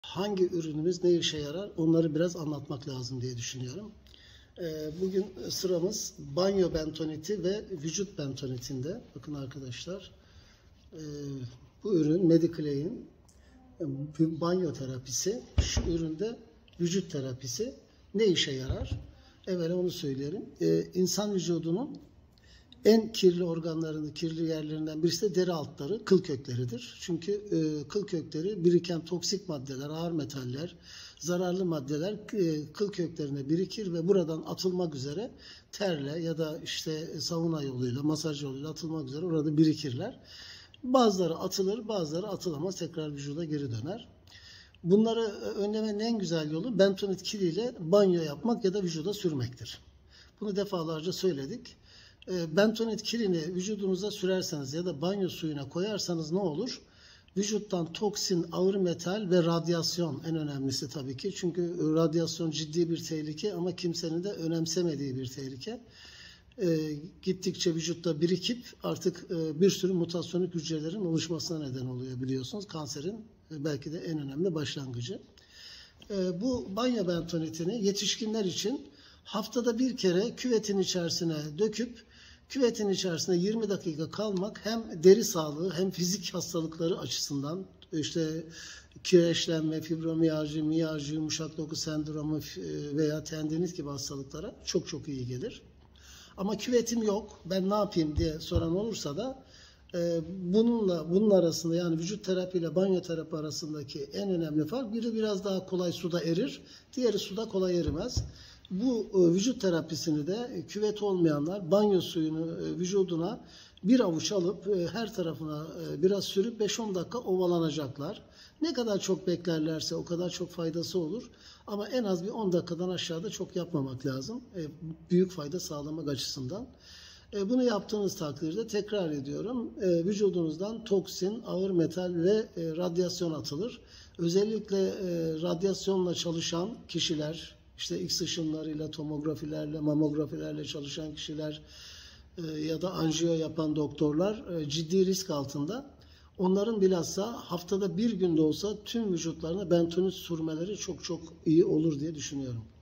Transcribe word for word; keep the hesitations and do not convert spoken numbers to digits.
Hangi ürünümüz ne işe yarar onları biraz anlatmak lazım diye düşünüyorum. Bugün sıramız banyo bentoniti ve vücut bentonitinde. Bakın arkadaşlar, bu ürün Mediclaim'in banyo terapisi, şu üründe vücut terapisi. Ne işe yarar? Evvela onu söyleyelim. İnsan vücudunun en kirli organlarını, kirli yerlerinden birisi de deri altları, kıl kökleridir. Çünkü e, kıl kökleri biriken toksik maddeler, ağır metaller, zararlı maddeler e, kıl köklerine birikir ve buradan atılmak üzere terle ya da işte sauna yoluyla, masaj yoluyla atılmak üzere orada birikirler. Bazıları atılır, bazıları atılamaz, tekrar vücuda geri döner. Bunları önlemenin en güzel yolu bentonit kiliyle banyo yapmak ya da vücuda sürmektir. Bunu defalarca söyledik. Bentonit kilini vücudunuza sürerseniz ya da banyo suyuna koyarsanız ne olur? Vücuttan toksin, ağır metal ve radyasyon en önemlisi tabii ki. Çünkü radyasyon ciddi bir tehlike ama kimsenin de önemsemediği bir tehlike. E, gittikçe vücutta birikip artık e, bir sürü mutasyonlu hücrelerin oluşmasına neden oluyor biliyorsunuz. Kanserin e, belki de en önemli başlangıcı. E, bu banyo bentonitini yetişkinler için haftada bir kere küvetin içerisine döküp küvetin içerisinde yirmi dakika kalmak hem deri sağlığı hem fizik hastalıkları açısından, işte kireçlenme, fibromiyalji, miyalji, yumuşak doku sendromu veya tendinit gibi hastalıklara çok çok iyi gelir. Ama küvetim yok, ben ne yapayım diye soran olursa da bununla bunun arasında, yani vücut terapi ile banyo terapi arasındaki en önemli fark, biri biraz daha kolay suda erir, diğeri suda kolay erimez. Bu vücut terapisini de küvet olmayanlar banyo suyunu vücuduna bir avuç alıp her tarafına biraz sürüp beş on dakika ovalanacaklar. Ne kadar çok beklerlerse o kadar çok faydası olur. Ama en az bir on dakikadan aşağıda çok yapmamak lazım. Büyük fayda sağlamak açısından. Bunu yaptığınız takdirde, tekrar ediyorum, vücudunuzdan toksin, ağır metal ve radyasyon atılır. Özellikle radyasyonla çalışan kişiler, İşte X ışınlarıyla, tomografilerle, mamografilerle çalışan kişiler e, ya da anjiyo yapan doktorlar e, ciddi risk altında. Onların bilhassa haftada bir günde olsa tüm vücutlarına bentonit sürmeleri çok çok iyi olur diye düşünüyorum.